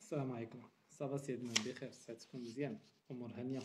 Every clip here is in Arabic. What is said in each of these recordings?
السلام عليكم. صافا سيدنا بخير، صحتكم مزيان، امور هانيه.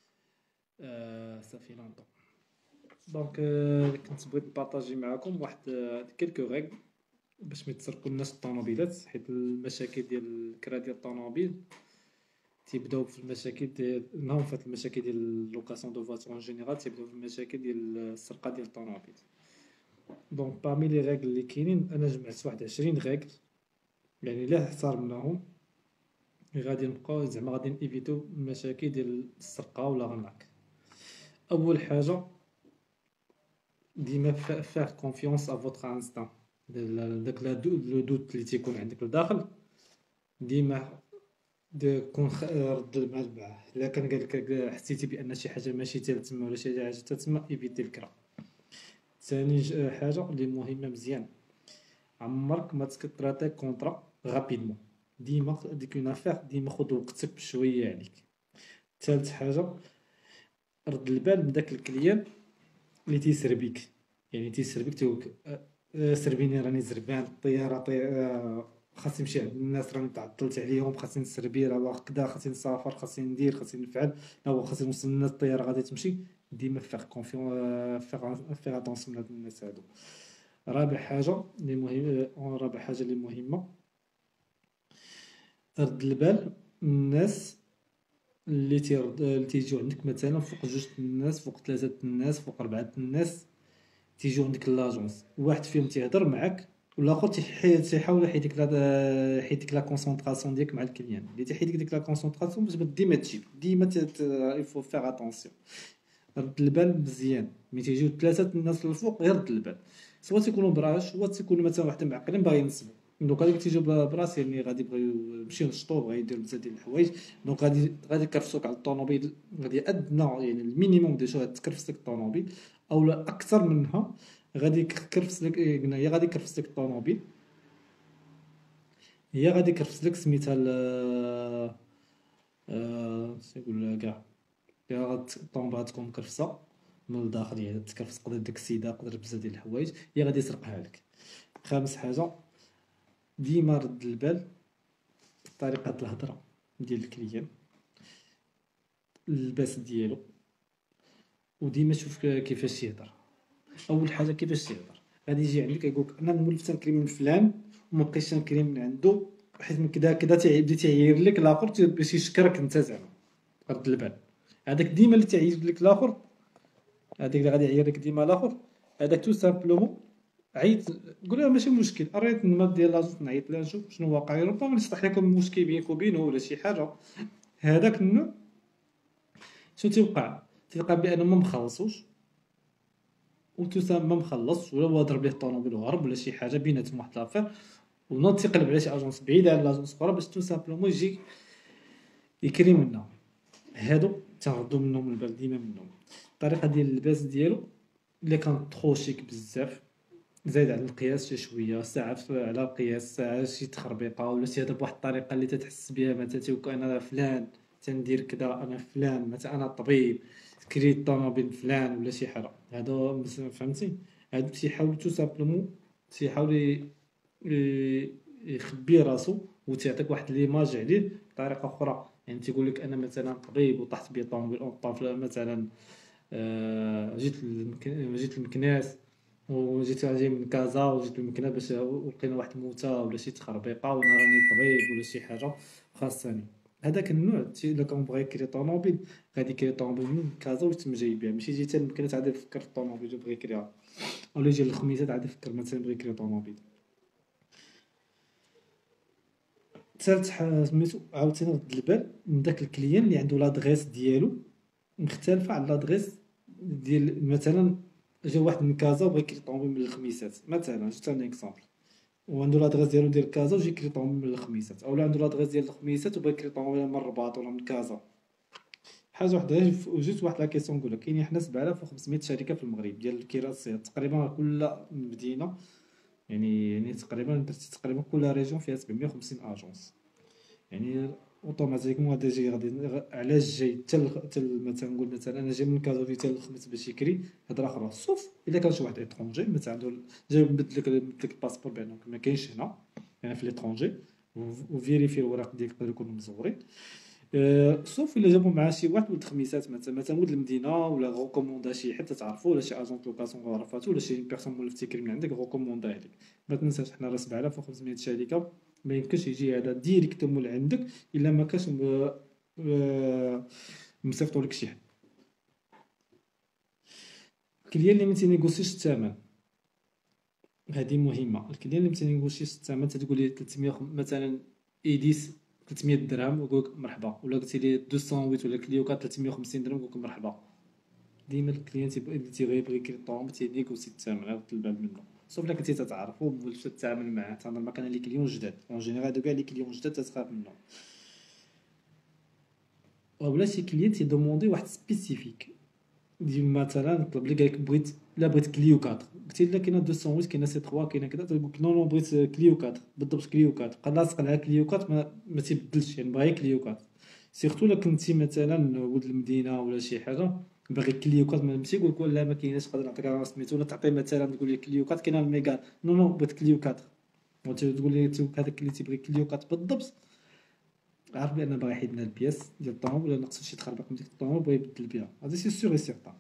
صافي لونطون. دونك كنت بغيت نبارطاجي معكم واحد كيلكو ريغل باش ما يتسرقوا الناس الطوموبيلات، حيت المشاكل ديال الكرا ديال الطوموبيل تيبداو في المشاكل ديال نهار فات المشاكل ديال اللوكاسيون دو فواتور اون جينيرال تيبداو في المشاكل ديال السرقه ديال الطوموبيل. دونك بارمي لي ريغل اللي كاينين انا جمعت واحد 20 ريغل، يعني الا احترمناهم غادي نبقاو زعما غادي نيفيتو المشاكل ديال السرقه ولا غناك. اول حاجه ديما فيغ كونفيونس ا فوتر انستان، داك لو دوت اللي تيكون عندك لداخل ديما كون رد المال معاه. الا كان قالك حسيتي بان شي حاجه ماشي تما ولا شي حاجه تما ايفيتي الكرا. ثاني حاجه اللي مهمه مزيان، عمرك ما تكطراتي كونطرا غابيدمون، ديما ديك اون افير ديما خذ وقتك بشويه عليك. ثالث حاجه رد البال من داك الكليان اللي تيسربيك، يعني تيسربيك تيقولك سربيني راني زربان الطياره خاصني نمشي عند الناس راني تعطلت عليهم، خاصني نسربي راه هكذا، خاصني نسافر، خاصني ندير، خاصني نفعل، هو خاصني نوصل للناس الطياره غادي تمشي. ديما فيغ كونفيون، فيغ اتونسيون لهاد الناس هادو. رابع حاجه اللي مهم، رابع حاجه اللي مهمه، رد البال من الناس اللي تيجيو عندك، مثلا فوق جوج الناس، فوق ثلاثه الناس، فوق اربعه الناس تيجيو عندك لاجونس، واحد فيهم تيهضر معاك والاخر تيحاول يحيد ديك لا كونسونطراسيون ديالك مع الكليان. اللي تيحيد ديك لا كونسونطراسيون باش ديما تجيب ديما يفو فيغ اتونسيون. رد البال مزيان، ملي تيجيو ثلاثه الناس الفوق غير رد البال، سوا تيكونوا براش سوا تيكونوا مثلا واحد معقلين باغي ينصبوا. دونك هذيك تيجيو براس، يعني غادي يبغيو يمشيو ينشطوا، بغا يديروا بزاف ديال الحوايج. دونك غادي يكرفسوك على الطوموبيل، غادي ادنى يعني المينيموم دي شو تكرفس لك الطوموبيل، او لا اكثر منها غادي يكرفس لك. قلنا هي غادي يكرفس لك الطوموبيل، هي غادي يكرفس لك سميتها تيقول كاع الطوموبيل غتكون مكرفسه من الداخل، يعني تكرفس تقدر ديك السيده تقدر بزاف ديال الحوايج، هي غادي يسرقها لك. خامس حاجه ديما رد البال طريقه الهضره ديال الكليان، اللباس ديالو، وديما شوف كيفاش يهضر. اول حاجه كيفاش يهضر، غادي يجي عندك يقولك انا مولف تنكري من فلان وما بقيتش تنكري من عنده، حيت من كذا كذا تيبدا تيعير لك الاخر باش يشكرك انت زعما. رد البال هذاك ديما اللي تعير لك الاخر، هذاك اللي غادي يعير لك ديما الاخر، هذاك تو سامبلومون عيط قول له ماشي مشكل، اريت النوت ديال لاجونس نعيط لها نشوف شنو واقع، ربما يصلح لكم مشكل بينك وبينه ولا شي حاجه. هذاك النوع شنو تيوقع بانه ما مخلصوش، ما مخلص، ولا هو ضرب ليه الطوموبيل وهرب ولا شي حاجه بيناتهم واحد لافير، ونوض تيقلب على شي اجونس بعيده على لاجونس اخرى باش تو سامبلومون يجي يكري منها. هادو تنردو منهم البال ديما منهم. الطريقه ديال اللباس ديالو الا كان ترو شيك بزاف زايد على القياس شي شويه، ساعه على القياس، ساعه شي تخربيقه، ولا تيهضر بواحد الطريقه اللي تتحس بها، مثلا تيقول انا فلان تندير كذا، انا فلان مثلا انا طبيب كريت الطوموبيل فلان ولا شي حاجه. هادو فهمتي، هادو تيحاول تو سامبلومون تيحاول يخبي راسو وتيعطيك واحد ليماج عليه بطريقه اخرى. يعني تيقول لك انا مثلا طبيب وطحت بي طوموبيل اون مثلا، جيت لمكناس وجيت جاي من كازا وجيت لمكناس باش لقينا واحد الموتى ولا شي تخربيقه وانا راني طبيب ولا شي حاجه خاصني. هذاك النوع الا كان بغى يكري طوموبيل غادي يكري طوموبيل من كازا ويتم جاي بها، ماشي جيت لمكناس عاد يفكر في الطوموبيل وبغى يكريها، ولا يجي للخميسات عاد يفكر مثلا بغى يكري طوموبيل. ثالث حاجه سميتو عاوتاني رد البال من داك الكليان اللي عنده لادغيس ديالو مختلفه على لادغيس ديال مثلا جا واحد من كازا وبغى يكري طوموبيل من الخميسات مثلا، جبت انا اكزومبل، وعنده لادغيس ديالو ديال كازا وجا يكري طوموبيل من الخميسات، اولا عنده لادغيس ديال الخميسات وبغى يكري طوموبيل من الرباط ولا من كازا. حاجه وحده وجيت واحد لا كيسيون نقول لك، كاينين حنا 7500 شركه في المغرب ديال الكرا السيارات تقريبا كل مدينه، يعني تقريبا درتي تقريبا كل ريجون فيها 750 اجونس. يعني اوتوماتيكمون غادي علاش جاي حتى مثلا نقول مثلا انا جاي من كازا حتى الخميس باش يكري هضره اخرى، سوف الا كان شي واحد اترونجي مثلا عنده جاي يبدل لك الباسبور بانه ما كاينش هنا يعني في ليترونجي، وفيريفي الوراق ديالك يقدروا يكونوا مزورين. سوف الا جابوا معاه شي واحد ولد خميسات مثلا ولد المدينه، ولا غوكوموندا شي حد تعرفو، ولا شي اجون لوكاسيون عرفاتو، ولا شي بيرسون مولف تيكري من عندك غوكوموندا عليك. ما تنساش حنا راه 7500 شركه، ما يمكنش يجي هذا ديريكتومون لعندك الا ما كانش مصيفطوا لك شي حد. الكليان اللي ما تينيغوسيش الثمن هذه مهمه. الكليان اللي ما تينيغوسيش الثمن تتقول ليه 300 مثلا ايديس 300 درهم ويقول لك مرحبا، ولا قلتي ليه 208 ولا كليوكا 350 درهم يقول لك مرحبا. ديما الكليان اللي تيبغي يكري الطوموبيل تينيغوسي الثمن غير الباب منه، صوف الا كنتي تتعرفو مولف تتعامل معاه. تهضر ما كان لي كليون جداد اون جينيرال، هادو كاع لي كليون جداد تتخاف منهم. ولا شي كليان تيدوموندي واحد سبيسيفيك، ديما مثلا طلب لك قالك بغيت، لا بغيت كليو 4، قلتي لا كاينه 208 كاينه سي 3 كاينه كذا، تقول لك نو نو بغيت كليو 4 بالضبط. كليو 4 بقى لاصق على كليو 4 ما تيبدلش، يعني بغا كليو 4. سيرتو الا كنتي مثلا ولد المدينه ولا شي حاجه باغي كليو 4 ماشي يقول لك لا ما كايناش نقدر نعطيك راه سميتو، ولا تعطي مثلا تقول لي كليو 4 كاينه الميغا، نو نو بغيت كليو 4. وتقول لي هذاك اللي تيبغي كليو 4 بالضبط عارف بان باغي يحيد لنا البياس ديال الطوموبيل، ولا ناقص شي تخربق من ديك الطوموبيل بغا يبدل بها، هذا سي سيغ اي سيغتان.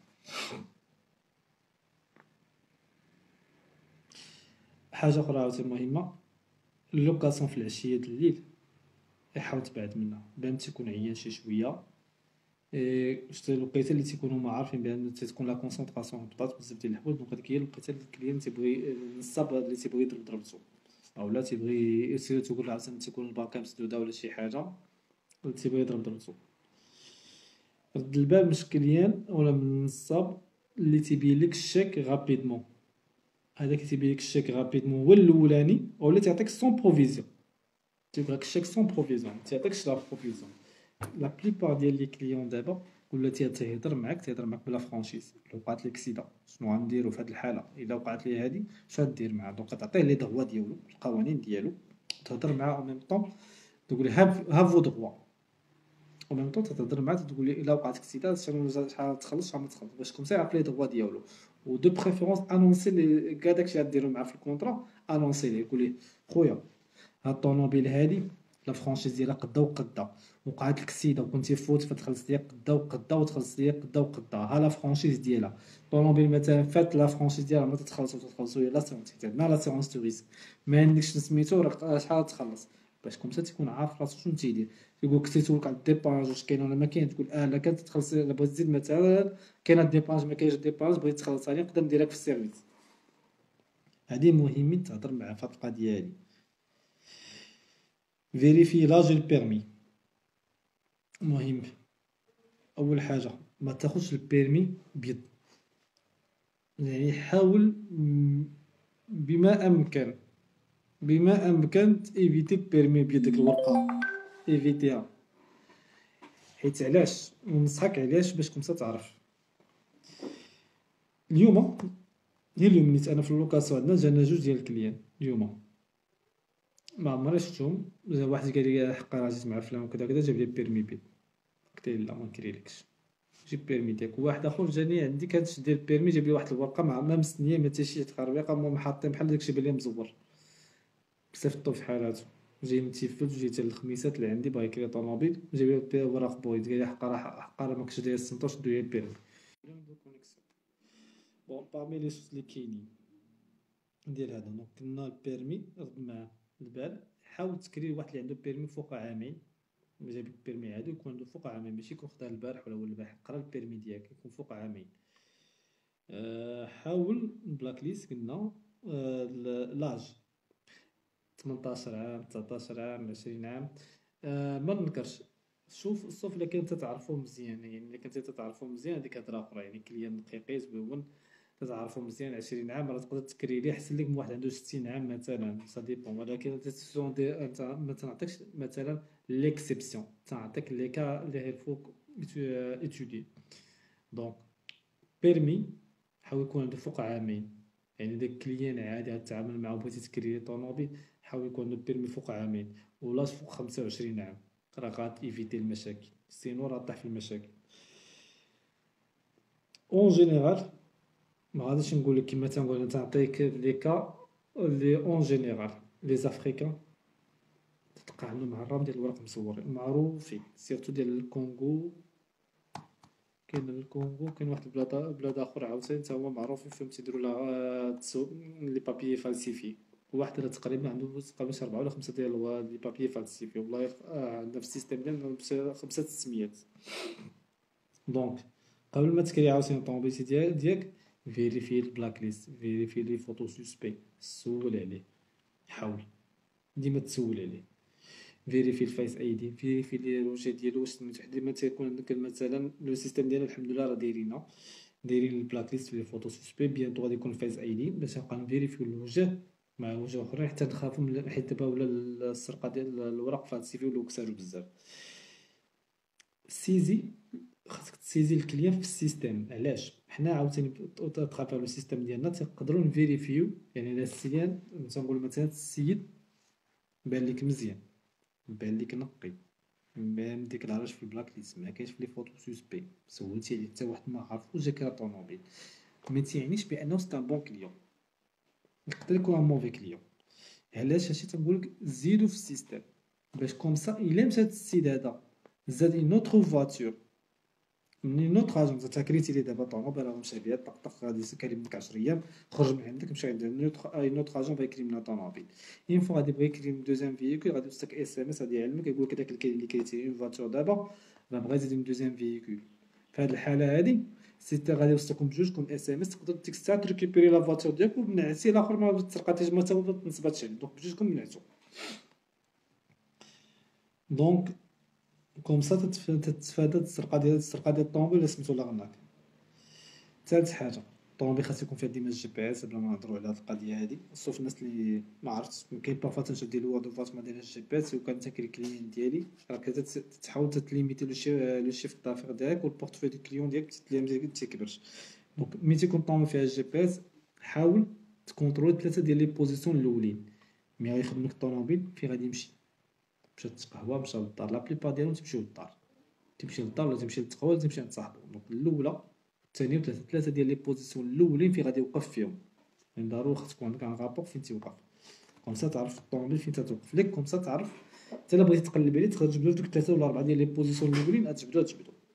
حاجه اخرى عاوتاني مهمه، اللوكاسيون في العشيه د الليل حاول تبعد منها بان تيكون عيان شي شويه. شتي الوقيته اللي تيكونوا ما عارفين بان تتكون لا كونسونطراسيون هبطات بزاف ديال الحوايج، دونك هذيك هي الوقيته اللي الكليان تيبغي النصاب اللي تيبغي يضرب ضربتو، او لا تيبغي يسير تقول عاوتاني تيكون الباكا مسدوده ولا شي حاجه تيبغي يضرب ضربتو. رد البال مش كليان ولا من النصاب اللي تيبين لك الشيك غابيدمون، هذاك تيبين لك الشيك غابيدمون هو الاولاني، ولا تيعطيك سون بروفيزيون، تيبغيك الشيك سون بروفيزيون، ما تيعطيكش لا بروفيزيون. لا بليبار ديال لي كليون دابا ولا تيهضر معاك بلا فرانشيز. لو وقعت لك سيده شنو غنديرو في هاد الحاله، الا وقعت لي هادي شنو غدير معاه، دونك تعطيه لي دغوا ديالو القوانين ديالو، تهضر معاه او ميم طون تقول له ها فو دغوا، او ميم طون تهضر معاه تقول له الا وقعت لك سيده شحال تخلص شحال ما تخلص، باش كومسا يعرف لي دغوا ديالو. و دو بريفيرونس انونسي لي كاع داكشي غديرو معاه في الكونطرا، انونسي ليه قول ليه خويا هاد الطوموبيل هادي لا فرونشيز ديالها قدا وقدا، وقعت لك السيده وكنتي فوت فتخلص ليا قدا وقدا وتخلص ليا قدا وقدا، ها لا فرونشيز ديالها. الطوموبيل مثلا فات لا فرونشيز ديالها ما تتخلصوا هي لا سيونس عندنا لا سيونس تو ريسك، ما عندكش سميتو راه شحال تخلص، باش كومسا تيكون عارف راسو شنو تيدير. يقول لك تيسولك على الديباج واش كاين ولا ما كاين، تقول لا كانت تخلص، لا بغيت تزيد مثلا كاين الديباج ما كاينش الديباج بغيت تخلصها لي نقدر نديرها في السيرفيس. هادي مهمين تهضر معاه في هاد القضيه هادي. فيريفي لاج البيرمي مهم. اول حاجه ما تاخذش البيرمي بيض، يعني حاول بما امكن ايفيتي البيرمي بيض، ديك الورقه ايفيتيها، حيت علاش ونصحك علاش باش كنت تعرف. اليوم اليوم نيت انا في اللوكاسيون عندنا جانا جوج ديال الكليان اليوم، ما عمري شفتهم. واحد قال لي حقا راه جيت مع فلان وكذا كذا جاب لي بيرمي بيض، قلت له لا ما نكريلكش جيب بيرمي ديالك. واحد اخر جاني عندي كانت ديال البيرمي جاب لي واحد الورقه مع ما مستنيه ما حتى شي تخربيقه، هما حاطين بحال داكشي بان لي مزور، صيفطو في حالاتو. جاي متيفل جيت الخميسات اللي عندي باغي يكري طوموبيل، جاب لي ورق بويض قال لي حقا راه ما كنتش داير السنطور شدو لي البيرمي. بون بارمي لي سوس لي كاينين ديال هذا، دونك كنا البيرمي رد معاه البال، حاول تكري واحد اللي عنده بيرمي فوق عامين. جاب لك بيرمي عادي يكون عنده فوق عامين، ماشي يكون خداه البارح ولا البارح، قرا البيرمي ديالك يكون فوق عامين. حاول بلاك ليست قلنا لاج 18 عام 19 عام 20 عام. ما ننكرش، شوف الصوف الا كنت تعرفو مزيان، يعني الا كنت تعرفو مزيان هذيك هضره اخرى، يعني كليان دقيقي زويون تتعرفو مزيان 20 عام راه تقدر تكري ليه احسن لك من واحد عنده 60 عام مثلا، سا ديبون. ولكن انت ما تنعطيكش مثلا ليكسيبسيون، تنعطيك لي كا اللي الفوق اتودي. دونك بيرمي حاول يكون عنده فوق عامين، يعني داك كليان عادي غتعامل معاه بغيتي تكري طوموبيل حاول يكون عنده بيرمي فوق عامين، ولاش فوق 25 عام، راه غاتيفيتي المشاكل، سينو راه طيح في المشاكل. اون جينيرال ما غاديش نقول لك كيما تنقول نعطيك لي كا لي اون جينيرال لي افريكان تلقى عندهم عرام ديال الورق مصورين معروفين، سيرتو ديال الكونغو. كاين الكونغو، كاين واحد بلاد اخر عاوتاني تا هما معروفين فيهم تيديروا لي بابيي فالسيفي. واحد راه تقريبا عنده تقريبا 4 ولا 5 ديال لي بابيي فالسيفي، والله عندنا في السيستيم ديالنا 5 600. دونك قبل ما تكري عاوتاني الطوموبيل ديالك، فيريفي البلاك ليست، فيريفي لي فوتو سوسبي، سول عليه، حاول ديما تسول عليه. فيريفي الفايس اي دي، فيريفي لي الوجه ديالو واش سميتو. ديما تيكون عندك مثلا لو سيستيم ديالنا الحمد لله راه دايرين البلاك ليست في لي فوتو سوسبي. بيانتو غادي يكون الفايس اي دي باش نبقى نفيريفيو الوجه مع وجه اخرين، حتى نخافو حيت دابا ولا السرقه ديال الورق فالسيفي ولاو كثاروا بزاف. سيزي، خاصك تسيزي الكليان في السيستيم. علاش حنا عاوتاني تخافوا لو سيستيم ديالنا تقدروا نفيريفيو. يعني الا السيان تنقول مثلا السيد بان لك مزيان، بان لك نقي، بان ديكلاراش في البلاك ليست، ما كاينش في لي فوتو سوسبي، سولتي عليه حتى واحد ما عرفو جا كرا طوموبيل، ما تيعنيش بانه سي ان بون كليون، يقدر يكون ان موفي كليون. علاش هادشي تنقولك زيدو في السيستيم باش كومسا الا مشات السيد هذا زاد اون اوتر فواتور من نوت اجون، تا كريتي لي دابا طوموبيل راه مشى بها طق غادي كريم منك 10 ايام، خرج من عندك مشى عند نوت اجون بغا يكريم لنا طوموبيل. اين فوا غادي بغا يكريم دوزيام فييكول غادي يوصلك اس ام اس غادي يعلمك يقول لك داك الكاين اللي كريتي اون فواتور دابا راه بغا يزيد من دوزيام فييكول. في هاد الحاله هادي سيتي غادي يوصلكم بجوجكم اس ام اس، تقدر ديك الساعه تريكوبيري لا فواتور ديالك وبنعسي الاخر ما تسرقاتيش ما تنصباتش عليك، دونك بجوجكم منعتو. دونك كومسا تتفادى السرقه ديال الطوموبيل اللي سميتو لاغناك. ثالث حاجه، الطوموبيل خاص يكون فيها ديما الجي بي اس. بلا ما نهضروا على هاد القضيه هادي، صوف الناس اللي ما عرفتش، كاين بارفا تنشد ديال وظيفات ما دايرهاش الجي بي اس، وكان انت كليين ديالي راه تحاول تليميتي لو شيفت دافير ديالك والبورتفوي ديال الكليون ديالك ما تيكبرش. دونك ملي تيكون الطوموبيل فيها الجي بي اس حاول تكونترول 3 ديال لي بوزيسيون الاولين. مي غيخدم لك الطوموبيل فين غادي يمشي، مشى تقهوى، مشى للدار، لا بليبار ديالهم تمشيو للدار، تمشي للدار ولا تمشي للتقهوى ولا تمشي عند صاحبو. دونك الاولى الثانيه وثلاثه، 3 ديال لي بوزيسيون الاولين فين غادي يوقف فيهم، يعني ضروري خاص تكون عندك ان رابور فين تيوقف، كومسا تعرف الطوموبيل فين تتوقف لك، كومسا تعرف حتى الا بغيتي تقلب عليه تقدر تجبدو دوك 3 ولا 4 ديال لي بوزيسيون الاولين تجبدو.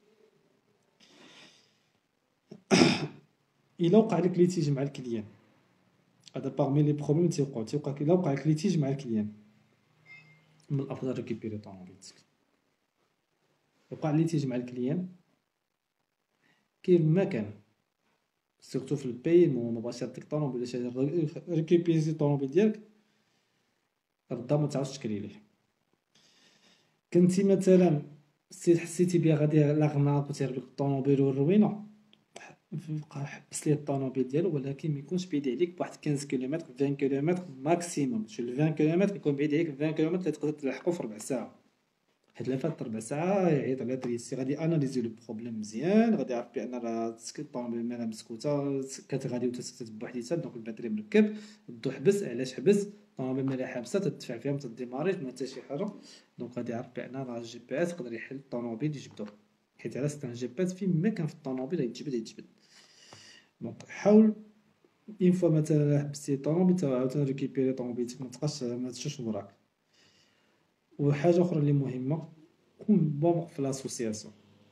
الا وقع لك ليتيج مع الكليان، هذا باغمي لي بروبليم تيوقع الا وقع لك ليتيج مع الكليان، من الافضل ريكيبيري طوموبيلتك. وقع ليتيج مع الكليان كيف ما كان، سيرتو في البايمون ما بغاش يعطيك طوموبيل ولا شي حاجه، ريكيبيري الطوموبيل ديالك ردا ما تعاودش تكري ليه. كنتي مثلا حسيتي بها غادي لاغناك وتهرب لك الطوموبيل والروينه، حبس ليه الطوموبيل ديالو، ولكن ما يكونش بعيد عليك بواحد 15 كيلومتر 20 كيلومتر ماكسيموم. شي 20 كيلومتر يكون بعيد عليك 20 كيلومتر اللي تقدر تلحقو في ربع ساعه، حيت لا فات ربع ساعه يعيط على دريسي غادي اناليزي لو بروبليم مزيان، غادي يعرف بان راه الطوموبيل مالها مسكوته كتغادي وتسكت بوحديتها، دونك الباتري مركب، الضو حبس. علاش حبس؟ الطوموبيل مالها حابسه تدفع فيها ما تديماريش ما حتى شي حاجه، دونك غادي يعرف بان راه الجي بي اس يقدر يحل الطوموبيل يجبدو، حيت على ستان جي بي اس فين ما كان في الطوموبيل يتجبد. دونك حاول اين فوا مثلا حبستي الطوموبيل عاوتاني ريكيبيري طوموبيلتك، ما تبقاش ما تشوش وراك. وحاجه اخرى اللي مهمه، كون بون في لاسوسياسيون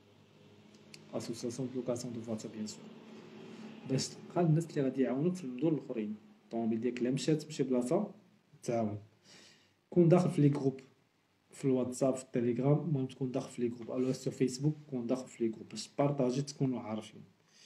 دو لوكاسيون دو فواتور بيان سور، باش تلقى الناس اللي غادي يعاونوك في المدن الاخرين. الطوموبيل ديالك الا مشات تمشي بلاصه تعاون، كون داخل في لي جروب في الواتساب في التليجرام، المهم تكون داخل في لي جروب الو سور فيسبوك، كون داخل في لي جروب باش تبارطاجي تكونوا عارفين.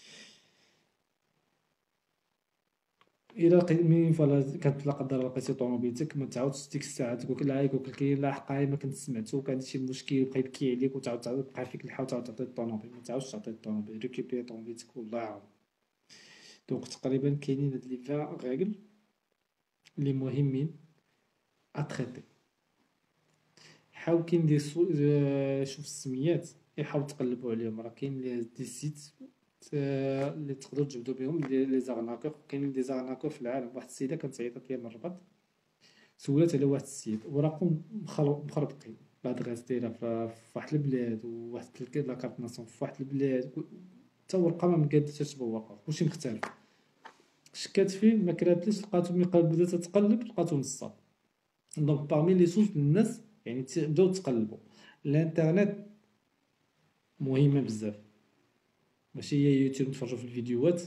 الا مين فوالا كانت لا قدر الله لقيتي طوموبيلتك ما تعاودش ديك الساعه تقول لا يقول لك لا حقاي ما كنت سمعتو كان شي مشكل بقى يبكي عليك وتعاود تبقى فيك الحال تعاود تعطي الطوموبيل، ما تعاودش تعطي الطوموبيل، ريكيبيري طوموبيلتك والله يعاون. دونك تقريبا كاينين هاد لي 20 ريغل لي مهمين اتريتي. حاول كاين شوف السميات يحاول تقلبوا عليهم، راه كاين دي سيت اللي تقدروا تجبدوا بهم لي زارناكور. كاين دي زارناكور في العالم. واحد السيده كانت عيطات ليا من الرباط، سولات على واحد السيد ورقم مخربقين، لادغيس دايره في واحد البلاد وواحد لا كارت ناسيون في واحد البلاد، حتى ورقه ما مقادتش تبوقها، كلشي مختلف. شكات فيه ما كراتليش، لقاتو ملي بدات تقلب لقاتو نصاب. دونك باغمي لي سوس الناس يعني تبداو تقلبوا. الانترنت مهمه بزاف، ماشي هي يوتيوب نتفرجوا في الفيديوهات،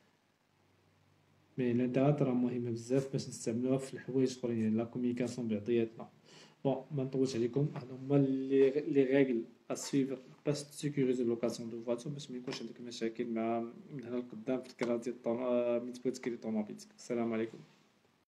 مي الانترنت راه مهمه بزاف باش نستعملوها في الحوايج اخرين، يعني لا كوميونيكاسيون بعضياتنا. بون ما نطولش عليكم، هادو هما لي ريغل اسويفر باش تسيكوريزي لوكاسيون دو فواتور، باش ما يكونش عندك مشاكل مع من هنا لقدام في الكرا ديال من تبغي تكري طوموبيلتك. السلام عليكم.